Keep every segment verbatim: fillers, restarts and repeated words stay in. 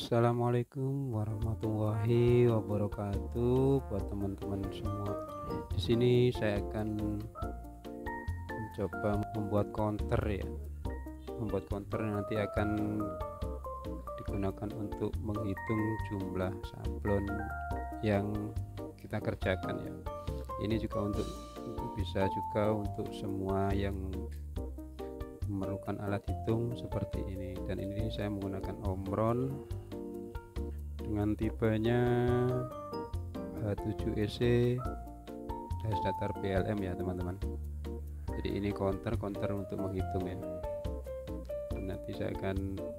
Assalamualaikum warahmatullahi wabarakatuh buat teman-teman semua. Di sini saya akan mencoba membuat counter ya. Membuat counter nanti akan digunakan untuk menghitung jumlah sablon yang kita kerjakan ya. Ini juga untuk, untuk bisa juga untuk semua yang memerlukan alat hitung seperti ini. Dan ini saya menggunakan Omron dengan tipenya H tujuh E C dash datar P L M ya teman-teman. Jadi ini counter counter untuk menghitung ya. Dan nanti saya akan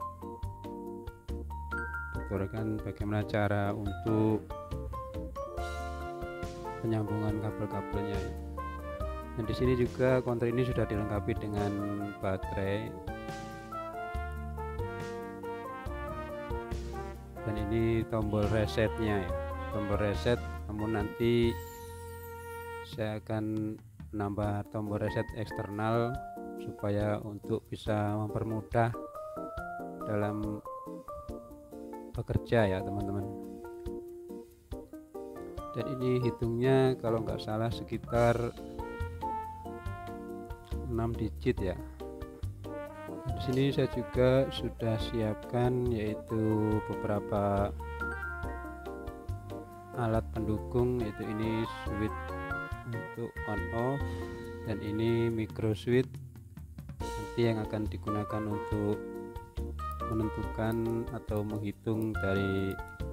tuturkan bagaimana cara untuk penyambungan kabel-kabelnya ya. Dan di sini juga counter ini sudah dilengkapi dengan baterai. Dan ini tombol resetnya ya, tombol reset. Namun nanti saya akan menambah tombol reset eksternal supaya untuk bisa mempermudah dalam bekerja ya teman-teman. Dan ini hitungnya kalau nggak salah sekitar enam digit ya. Di sini saya juga sudah siapkan yaitu beberapa alat pendukung, yaitu ini switch untuk on off dan ini micro switch nanti yang akan digunakan untuk menentukan atau menghitung dari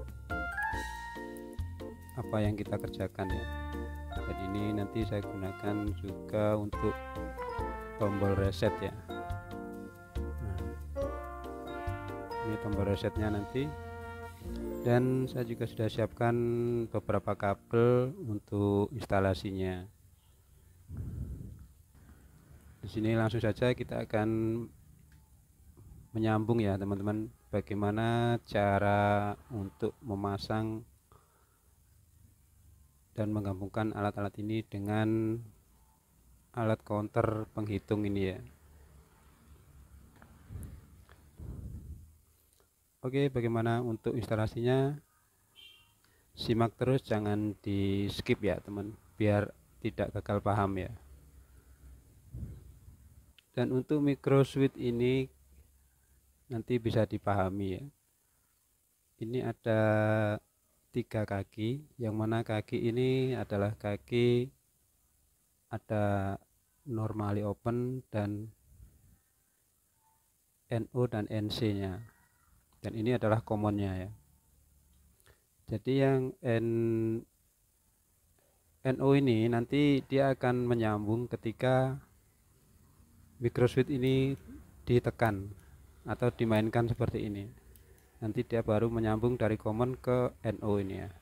apa yang kita kerjakan ya. Dan ini nanti saya gunakan juga untuk tombol reset ya. Nah, ini tombol resetnya nanti. Dan saya juga sudah siapkan beberapa kabel untuk instalasinya. Di sini langsung saja kita akan menyambung ya teman-teman, bagaimana cara untuk memasang dan menggabungkan alat-alat ini dengan alat counter penghitung ini ya. Oke, bagaimana untuk instalasinya? Simak terus, jangan di skip ya teman, biar tidak gagal paham ya. Dan untuk micro switch ini nanti bisa dipahami ya. Ini ada tiga kaki, yang mana kaki ini adalah kaki ada normally open dan N O dan N C nya, dan ini adalah commonnya ya. Jadi yang N NO ini nanti dia akan menyambung ketika micro switch ini ditekan atau dimainkan seperti ini, nanti dia baru menyambung dari common ke N O ini ya.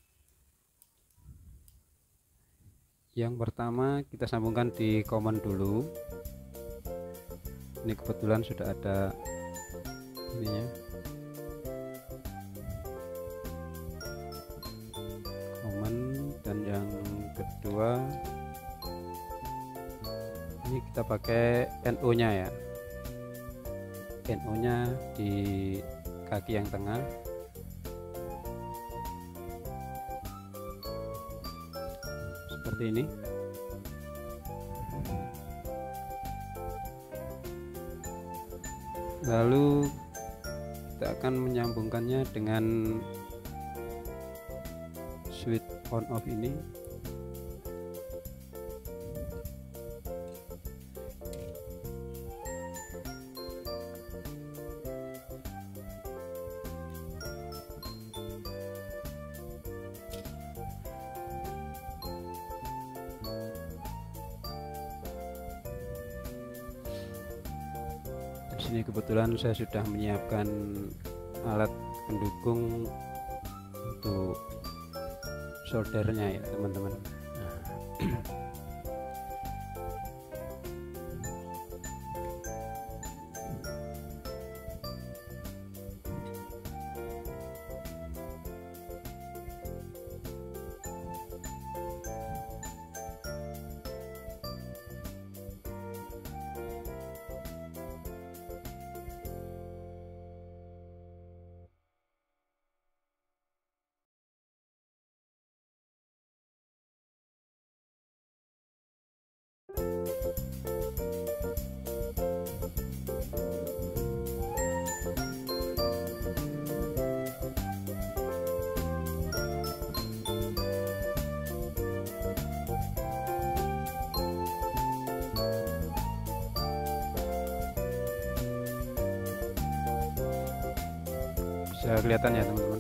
Yang pertama kita sambungkan di common dulu. Ini kebetulan sudah ada ininya, common. Dan yang kedua ini kita pakai N O nya ya. N O nya di kaki yang tengah. Seperti ini. Lalu kita akan menyambungkannya dengan switch on off ini. Di sini kebetulan saya sudah menyiapkan alat pendukung untuk soldernya ya teman-teman. Nah. bisa kelihatan ya teman-teman.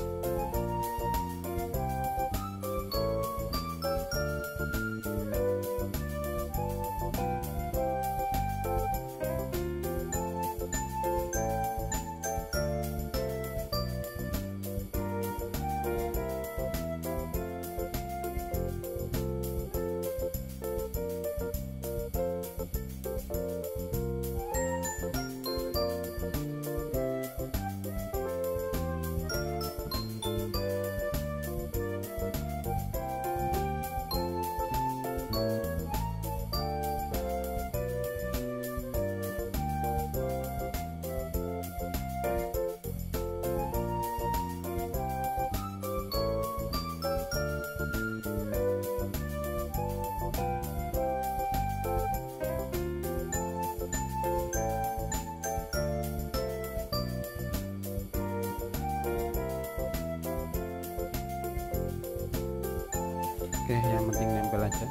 Oke, yang penting nempel aja.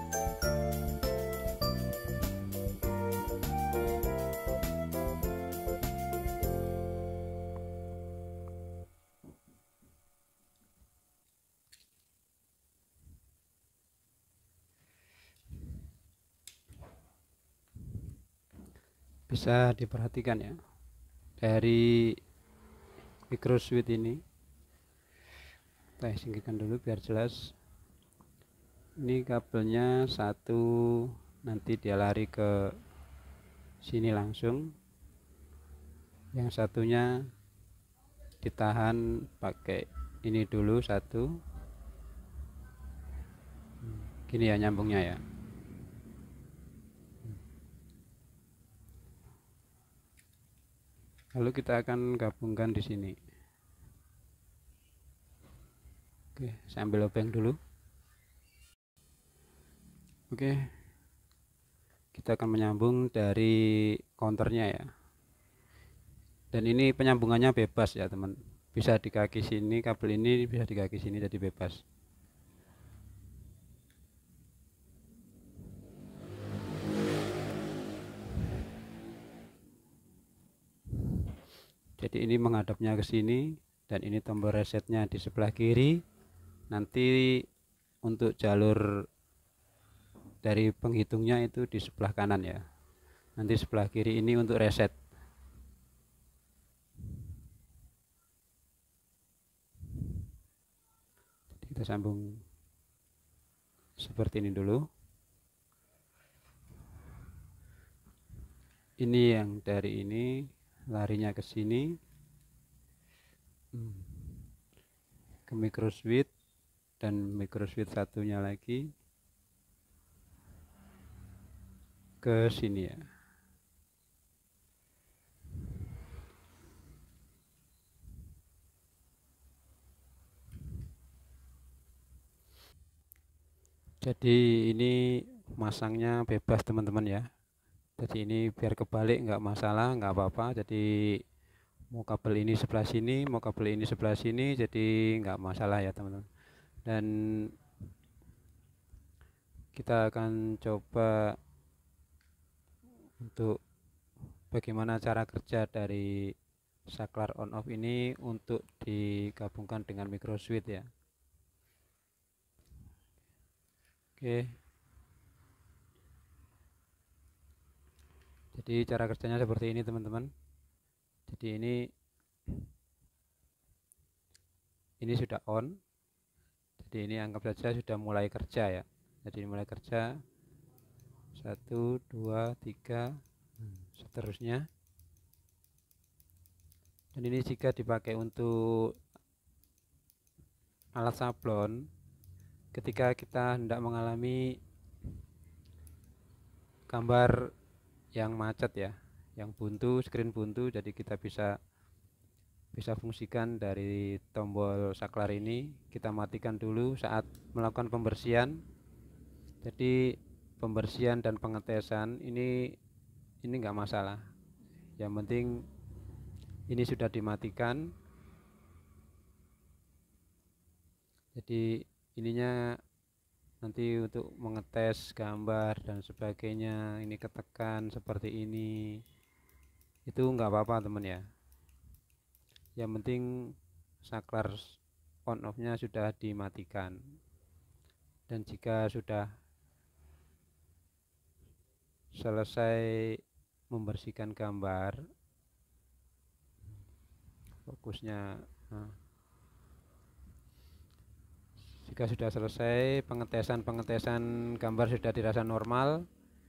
Bisa diperhatikan ya, dari microswitch ini kita singkirkan dulu biar jelas. Ini kabelnya satu, nanti dia lari ke sini langsung, yang satunya ditahan pakai ini dulu satu, gini ya nyambungnya ya. Lalu kita akan gabungkan di sini. Oke, saya ambil lubang dulu. Oke, kita akan menyambung dari counternya ya. Dan ini penyambungannya bebas ya teman, bisa di kaki sini, kabel ini bisa di kaki sini, jadi bebas. Jadi ini menghadapnya ke sini, dan ini tombol resetnya di sebelah kiri. Nanti untuk jalur dari penghitungnya itu di sebelah kanan ya. Nanti sebelah kiri ini untuk reset. Jadi kita sambung seperti ini dulu. Ini yang dari ini larinya ke sini, ke microswitch, dan microswitch satunya lagi ke sini ya. Jadi ini masangnya bebas teman-teman ya. Jadi ini biar kebalik nggak masalah, nggak apa-apa. Jadi mau kabel ini sebelah sini, mau kabel ini sebelah sini, jadi nggak masalah ya teman-teman. Dan kita akan coba untuk bagaimana cara kerja dari saklar on off ini untuk digabungkan dengan microswitch ya. Oke, jadi cara kerjanya seperti ini teman-teman. Jadi ini ini sudah on, jadi ini anggap saja sudah mulai kerja ya. Jadi mulai kerja, satu dua tiga seterusnya. Dan ini jika dipakai untuk alat sablon, ketika kita hendak mengalami gambar yang macet ya, yang buntu, screen buntu, jadi kita bisa bisa fungsikan dari tombol saklar ini. Kita matikan dulu saat melakukan pembersihan. Jadi pembersihan dan pengetesan ini ini enggak masalah, yang penting ini sudah dimatikan. Jadi ininya nanti untuk mengetes gambar dan sebagainya, ini ketekan seperti ini, itu enggak apa-apa teman ya. yang penting saklar on off nya sudah dimatikan. Dan jika sudah selesai membersihkan gambar, fokusnya, nah, jika sudah selesai pengetesan-pengetesan gambar sudah dirasa normal,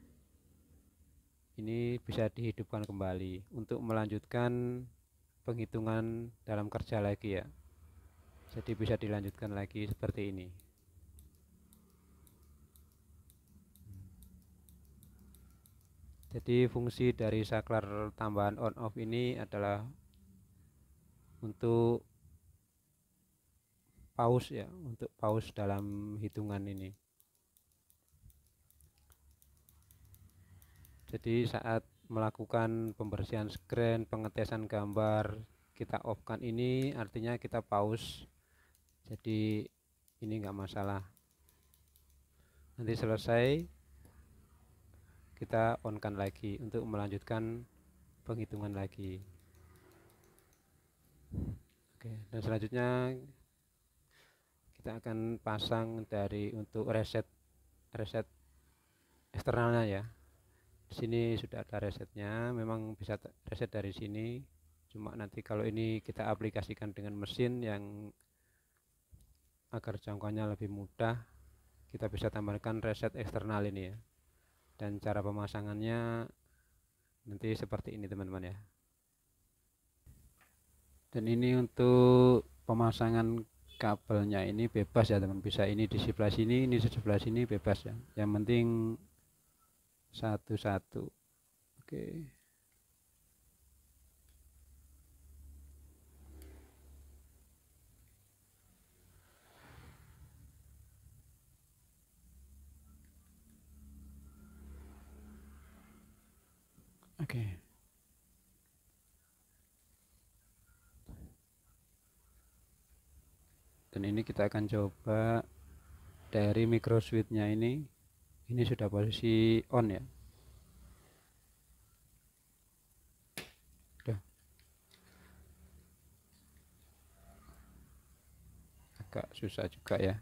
ini bisa dihidupkan kembali untuk melanjutkan penghitungan dalam kerja lagi ya. Jadi bisa dilanjutkan lagi seperti ini. Jadi fungsi dari saklar tambahan on off ini adalah untuk pause ya, untuk pause dalam hitungan ini. Jadi saat melakukan pembersihan screen, pengetesan gambar, kita off kan ini artinya kita pause. Jadi ini enggak masalah. Nanti selesai kita on kan lagi untuk melanjutkan penghitungan lagi. Oke, dan selanjutnya kita akan pasang dari untuk reset reset eksternalnya ya. Di sini sudah ada resetnya, memang bisa reset dari sini. Cuma nanti kalau ini kita aplikasikan dengan mesin yang agar jangkauannya lebih mudah, kita bisa tambahkan reset eksternal ini ya. Dan cara pemasangannya nanti seperti ini teman-teman ya. Dan ini untuk pemasangan kabelnya ini bebas ya teman, bisa ini di sebelah sini, ini di sebelah sini bebas ya. Yang penting satu-satu. Oke. Oke. Dan ini kita akan coba dari micro switch-nya ini. Ini sudah posisi on ya. Udah. Agak susah juga ya.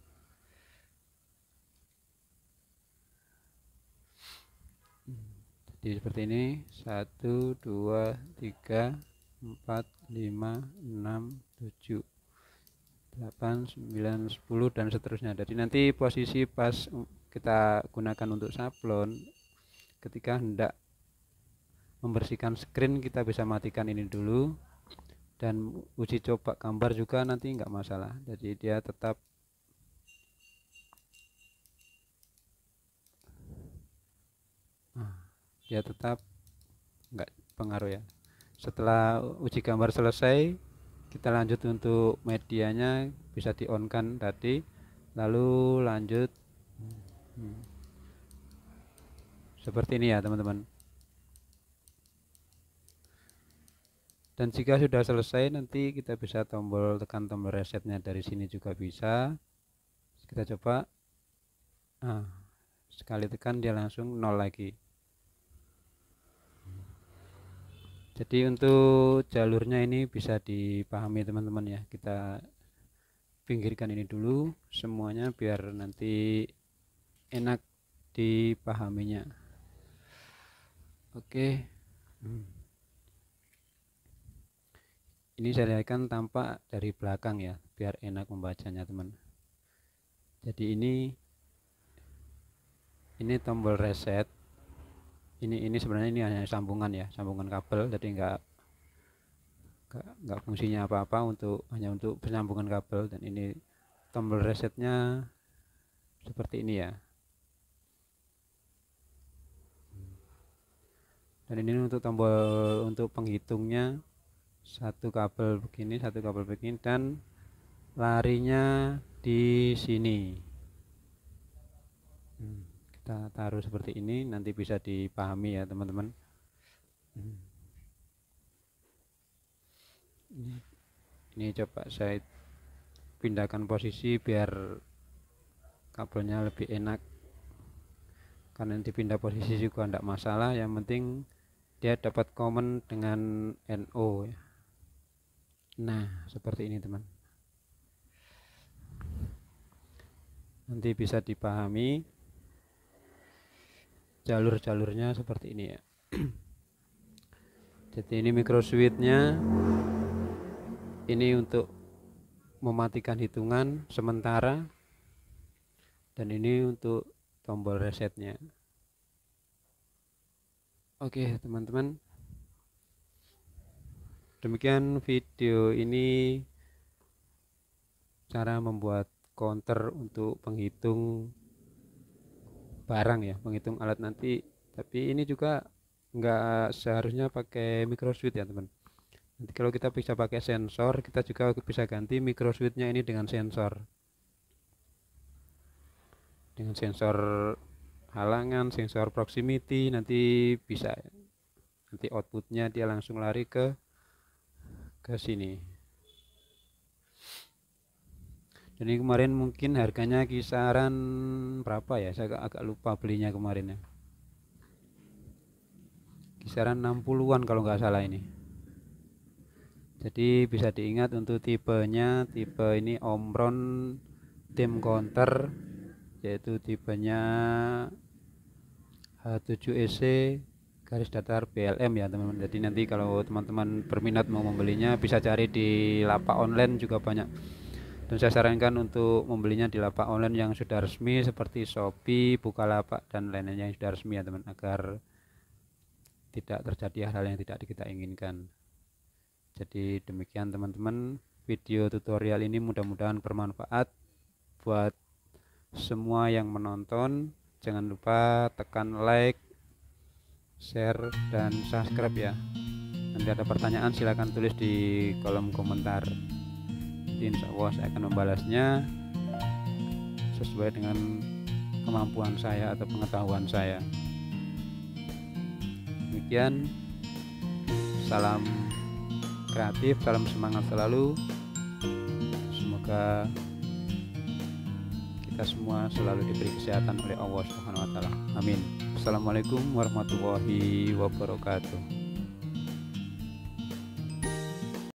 Jadi seperti ini, satu, dua, tiga, empat, lima, enam, tujuh, delapan, sembilan, sepuluh dan seterusnya. Jadi nanti posisi pas kita gunakan untuk sablon, ketika hendak membersihkan screen kita bisa matikan ini dulu, dan uji coba gambar juga nanti enggak masalah. Jadi dia tetap dia tetap enggak pengaruh ya. Setelah uji gambar selesai, kita lanjut untuk medianya, bisa di on kan tadi, lalu lanjut hmm. seperti ini ya teman-teman. Dan jika sudah selesai nanti kita bisa tombol tekan tombol resetnya dari sini juga bisa. Kita coba, nah, sekali tekan dia langsung nol lagi. Jadi untuk jalurnya ini bisa dipahami teman-teman ya. Kita pinggirkan ini dulu semuanya biar nanti enak dipahaminya. Oke. Hmm. Ini saya lihatkan tampak dari belakang ya, biar enak membacanya teman. Jadi ini ini tombol reset. Ini ini sebenarnya ini hanya sambungan ya, sambungan kabel, jadi enggak enggak, enggak fungsinya apa-apa, untuk hanya untuk penyambungan kabel. Dan ini tombol resetnya seperti ini ya. Dan ini untuk tombol untuk penghitungnya, satu kabel begini, satu kabel begini, dan larinya di sini. Hmm. Kita taruh seperti ini, nanti bisa dipahami ya teman-teman. hmm. ini, ini coba saya pindahkan posisi biar kabelnya lebih enak, karena dipindah posisi juga tidak masalah, yang penting dia dapat common dengan N O ya. Nah, seperti ini teman. Nanti bisa dipahami jalur-jalurnya seperti ini ya. Jadi ini micro switch-nya, ini untuk mematikan hitungan sementara, dan ini untuk tombol resetnya. Oke teman-teman, demikian video ini cara membuat counter untuk penghitung barang ya, penghitung alat nanti. Tapi ini juga nggak seharusnya pakai micro switch ya teman. Nanti kalau kita bisa pakai sensor, kita juga bisa ganti micro switch-nya ini dengan sensor. Dengan sensor halangan, sensor proximity, nanti bisa. Nanti outputnya dia langsung lari ke ke sini. Jadi kemarin mungkin harganya kisaran berapa ya? Saya agak, agak lupa belinya kemarin ya. Kisaran enam puluhan kalau nggak salah ini. Jadi bisa diingat untuk tipenya, tipe ini Omron Tim Counter, yaitu tipenya H tujuh E C garis datar B L M ya teman-teman. Jadi nanti kalau teman-teman berminat mau membelinya bisa cari di lapak online juga banyak. Dan saya sarankan untuk membelinya di lapak online yang sudah resmi seperti Shopee, Bukalapak dan lainnya yang sudah resmi ya teman, agar tidak terjadi hal-hal yang tidak kita inginkan. Jadi demikian teman-teman, video tutorial ini mudah-mudahan bermanfaat buat semua yang menonton. Jangan lupa tekan like, share, dan subscribe ya. Nanti ada pertanyaan silahkan tulis di kolom komentar. Jadi insya Allah saya akan membalasnya sesuai dengan kemampuan saya atau pengetahuan saya. Demikian, salam kreatif, salam semangat selalu. Semoga kita semua selalu diberi kesehatan oleh Allah Subhanahu wa taala. Amin. Assalamualaikum warahmatullahi wabarakatuh.